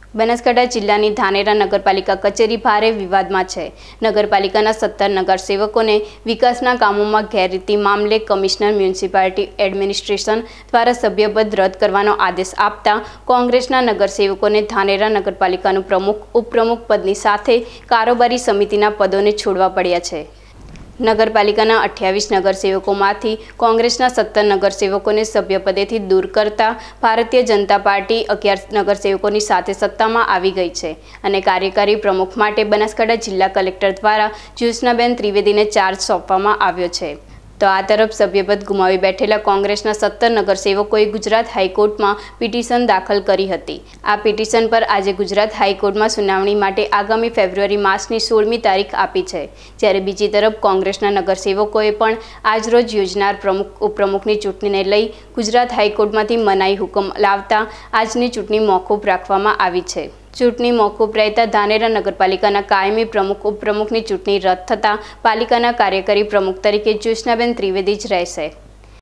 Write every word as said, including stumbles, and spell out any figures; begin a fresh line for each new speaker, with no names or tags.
બનાસકાંઠા જિલ્લાની ધાનેરા નગરપાલિકા કચેરી ભારે વિવાદમાં છે। નગરપાલિકાના સત્તર નગરસેવકોને વિકાસના કામોમાં ગેરરીતિ મામલે કમિશનર મ્યુનિસિપાલિટી એડમિનિસ્ટ્રેશન દ્વારા સભ્યપદ રદ કરવાનો આદેશ આપતા કોંગ્રેસના નગરસેવકોને ધાનેરા નગરપાલિકાનું પ્રમુખ ઉપપ્રમુખ પદની સાથે કારોબારી સમિતિના પદોને છોડવા પડ્યા છે। નગરપાલિકાના અઠ્યાવીસ નગરસેવકોમાંથી કોંગ્રેસના સત્તર નગરસેવકોને સભ્યપદેથી દૂર કરતા ભારતીય જનતા પાર્ટી અગિયાર નગરસેવકોની સાથે સત્તામાં આવી ગઈ છે અને કાર્યકારી પ્રમુખ માટે બનાસકાંઠા જિલ્લા કલેક્ટર દ્વારા જ્યોત્સનાબેન ત્રિવેદીને ચાર્જ સોંપવામાં આવ્યો છે। તો આ તરફ સભ્યપદ ગુમાવી બેઠેલા કોંગ્રેસના સત્તર નગરસેવકોએ ગુજરાત હાઈકોર્ટમાં પિટિશન દાખલ કરી હતી। આ પિટિશન પર આજે ગુજરાત હાઈકોર્ટમાં સુનાવણી માટે આગામી ફેબ્રુઆરી માસની સોળમી તારીખ આપી છે। જ્યારે બીજી તરફ કોંગ્રેસના નગરસેવકોએ પણ આજરોજ યોજનાર પ્રમુખ ઉપપ્રમુખની ચૂંટણીને લઈ ગુજરાત હાઈકોર્ટમાંથી મનાઈ હુકમ લાવતા આજની ચૂંટણી મોકૂફ રાખવામાં આવી છે। ચૂંટણી મોકૂફ રહેતા ધાનેરા નગરપાલિકાના કાયમી પ્રમુખ ઉપપ્રમુખની ચૂંટણી રદ થતાં પાલિકાના કાર્યકારી પ્રમુખ તરીકે જ્યોત્સનાબેન ત્રિવેદી જ રહેશે।